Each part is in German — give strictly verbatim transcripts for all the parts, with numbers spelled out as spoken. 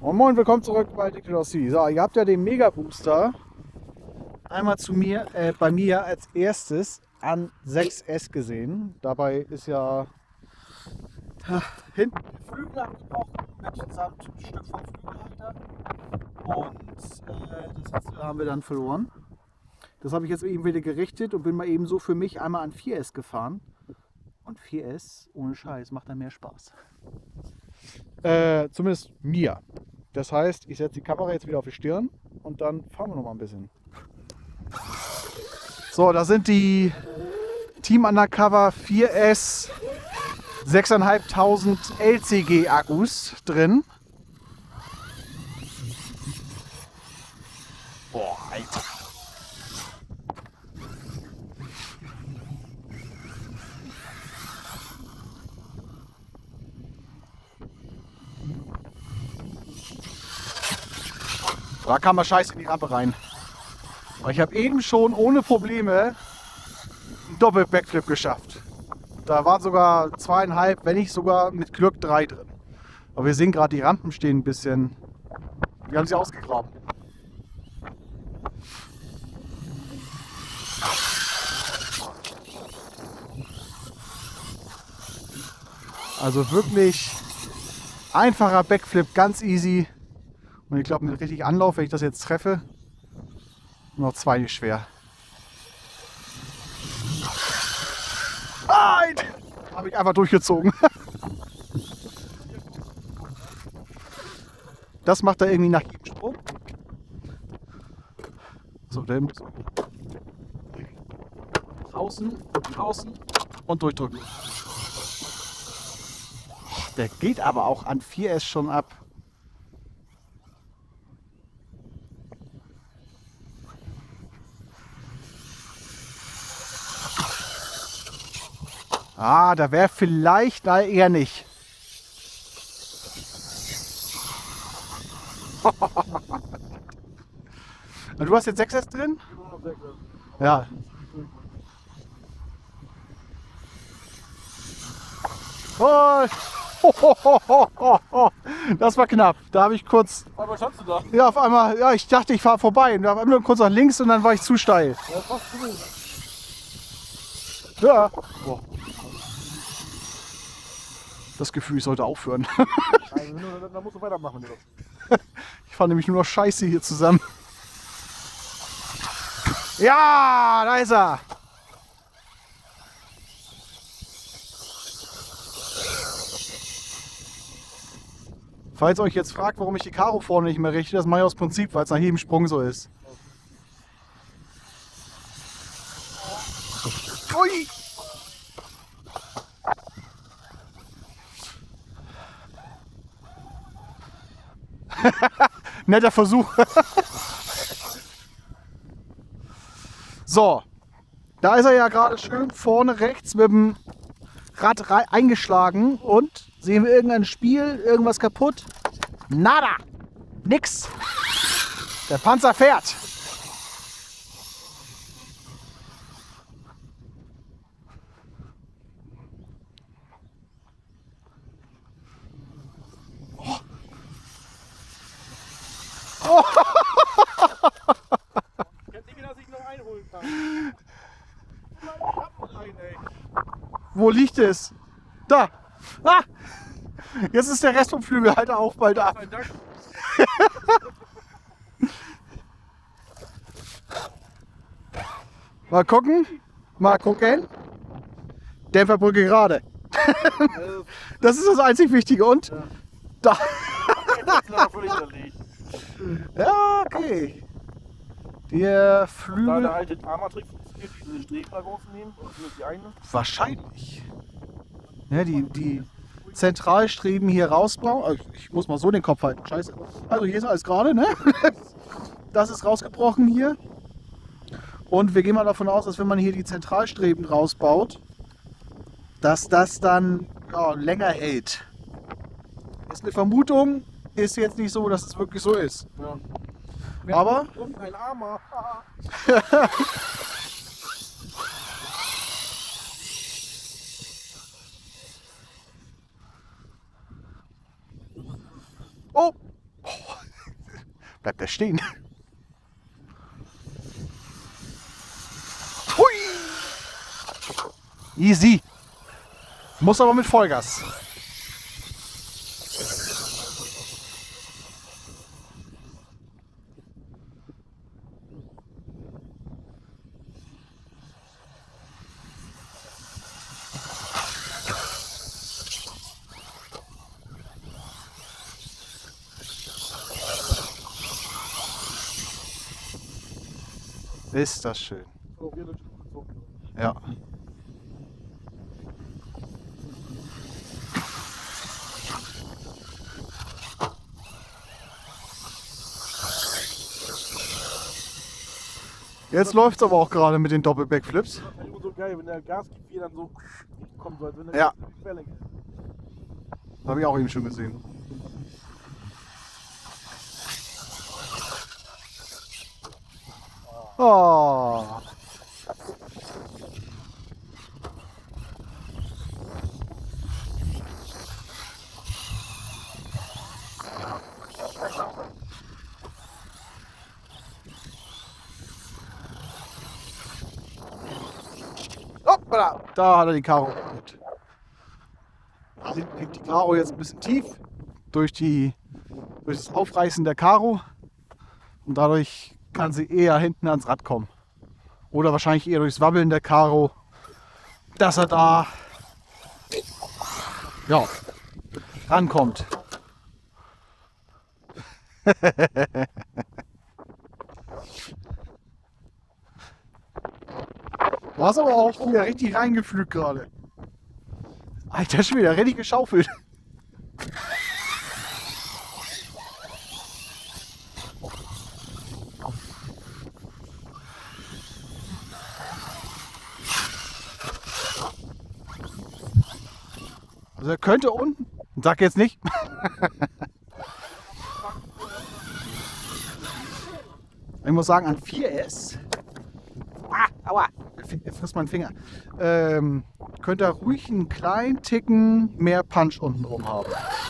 Und moin, willkommen zurück bei Dictator C. So, ihr habt ja den Mega Booster einmal zu mir, äh, bei mir als erstes an sechs S gesehen. Dabei ist ja ha, hinten der Flügel abgebrochen mitsamt ein Stück vom Flügelhalter. Und äh, das Hitze haben wir dann verloren. Das habe ich jetzt eben wieder gerichtet und bin mal eben so für mich einmal an vier S gefahren. Und vier S, ohne Scheiß, macht dann mehr Spaß. Äh, zumindest mir. Das heißt, ich setze die Kamera jetzt wieder auf die Stirn und dann fahren wir noch mal ein bisschen. So, da sind die Team Undercover vier S sechstausendfünfhundert L C G Akkus drin. Boah, Alter. Da kam man scheiße in die Rampe rein. Aber ich habe eben schon ohne Probleme einen Doppel-Backflip geschafft. Da waren sogar zweieinhalb, wenn nicht sogar mit Glück drei drin. Aber wir sehen gerade, die Rampen stehen ein bisschen. Wir haben sie ausgegraben. Also wirklich einfacher Backflip, ganz easy. Und ich glaube, mit richtig Anlauf, wenn ich das jetzt treffe, noch zwei ist schwer. Nein! Habe ich einfach durchgezogen. Das macht er irgendwie nach jedem Sprung. So, der muss außen, außen und durchdrücken. Der geht aber auch an vier S schon ab. Ah, da wäre vielleicht, nein, eher nicht. Du hast jetzt sechs S drin? Ja. Oh. Das war knapp. Da habe ich kurz. Was hast du da? Ja, auf einmal. Ja, ich dachte, ich fahre vorbei. Und habe nur kurz nach links und dann war ich zu steil. Ja, fast zu gut. Ja. Boah. Das Gefühl, ich sollte aufhören. Also, dann musst du weitermachen. Ich fahre nämlich nur noch Scheiße hier zusammen. Ja, da ist er. Falls euch jetzt fragt, warum ich die Karo vorne nicht mehr richte, das mache ich aus Prinzip, weil es nach jedem Sprung so ist. Ui. Netter Versuch. So, da ist er ja gerade schön vorne rechts mit dem Rad eingeschlagen und sehen wir irgendein Spiel, irgendwas kaputt? Nada, nix. Der Panzer fährt. Oh. Oh. Ich denke, dass ich noch einholen kann. Wo liegt es? Da! Ah! Jetzt ist der Rest vom Flügelhalter auch bald ab. Mal gucken. Mal gucken. Dämpferbrücke gerade. Das ist das einzig Wichtige. Und da. Ja, okay. Der Flügel. Da der alte Armatrick funktioniert, diese Streblagen nehmen und die eine. Wahrscheinlich. Ja, die, die Zentralstreben hier rausbauen. Also ich muss mal so den Kopf halten. Scheiße. Also hier ist alles gerade, ne? Das ist rausgebrochen hier. Und wir gehen mal davon aus, dass wenn man hier die Zentralstreben rausbaut, dass das dann ja, länger hält. Ist eine Vermutung, ist jetzt nicht so, dass es wirklich so ist. Ja. Aber Und ein Armer. oh! Bleibt der stehen. Hui! Easy. Muss aber mit Vollgas. Ist das schön. So, wir sind schon gezogen. Ja. Jetzt läuft es aber auch gerade mit den Doppel-Backflips. Das ist immer so geil, wenn der Gas gibt, wie dann so kommt, so als wenn der Ja. Querlenker ist. Habe ich auch eben schon gesehen. Oh. Hoppala, da hat er die Karo. Da liegt die Karo jetzt ein bisschen tief durch, die, durch das Aufreißen der Karo und dadurch kann sie eher hinten ans Rad kommen. Oder wahrscheinlich eher durchs Wabbeln der Karo, dass er da ja, rankommt. Du hast aber auch wieder richtig reingepflügt gerade. Alter, schon wieder richtig geschaufelt. Also er könnte unten, sag jetzt nicht. Ich muss sagen, an vier S, ah, aua, er frisst meinen Finger, ähm, könnte er ruhig einen kleinen Ticken mehr Punch unten drum haben.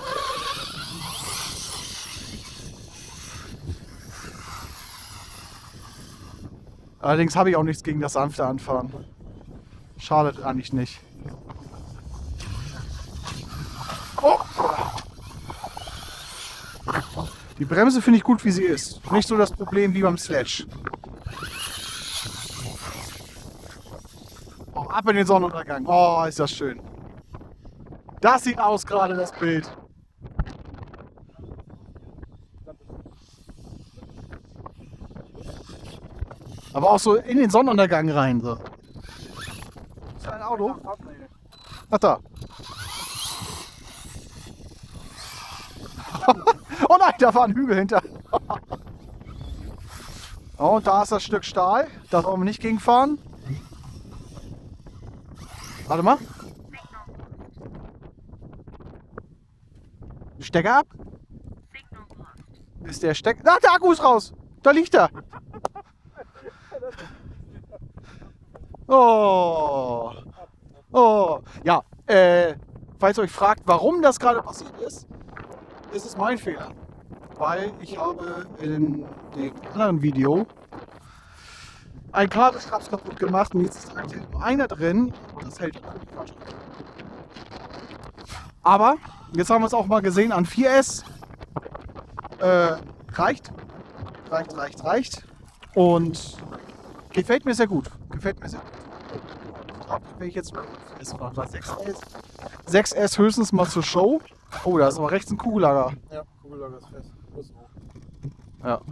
Allerdings habe ich auch nichts gegen das sanfte Anfahren. Schadet eigentlich nicht. Oh. Die Bremse finde ich gut, wie sie ist. Nicht so das Problem wie beim Sledge. Oh, ab in den Sonnenuntergang. Oh, ist das schön. Das sieht aus gerade, das Bild. Aber auch so in den Sonnenuntergang rein. So. Ist da ein Auto? Ach da. Oh nein, da war ein Hügel hinter. Oh, und da ist das Stück Stahl. Da wollen wir nicht gegenfahren. Warte mal. Stecker ab. Ist der Stecker. Ah, der Akku ist raus. Da liegt er. Oh. Oh. Ja, äh, falls ihr euch fragt, warum das gerade passiert ist, ist es mein Fehler. Weil ich habe in dem anderen Video ein Kabelschraps kaputt gemacht und jetzt ist aktuell nur einer drin und das hält. Aber jetzt haben wir es auch mal gesehen an vier S. Äh, reicht. Reicht, reicht, reicht. Und gefällt mir sehr gut. Gefällt mir sehr gut. Ich glaube, wenn ich jetzt es war sechs S. sechs S höchstens mal zur Show. Oh, da ist aber rechts ein Kugellager. Ja, Kugellager ist fest. Ja.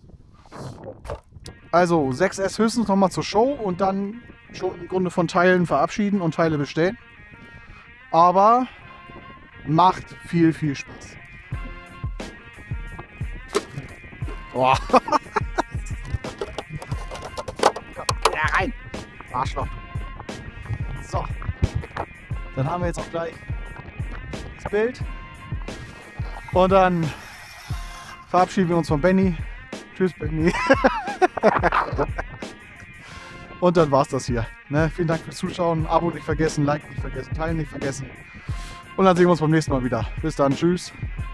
Also sechs S höchstens noch mal zur Show und dann schon im Grunde von Teilen verabschieden und Teile bestellen. Aber macht viel, viel Spaß. Boah. Ja, rein. Arschloch. So. Dann haben wir jetzt auch gleich das Bild. Und dann verabschieden wir uns von Benny. Tschüss, Benny. Und dann war's das hier. Ne? Vielen Dank fürs Zuschauen. Abo nicht vergessen, Like nicht vergessen, Teilen nicht vergessen. Und dann sehen wir uns beim nächsten Mal wieder. Bis dann. Tschüss.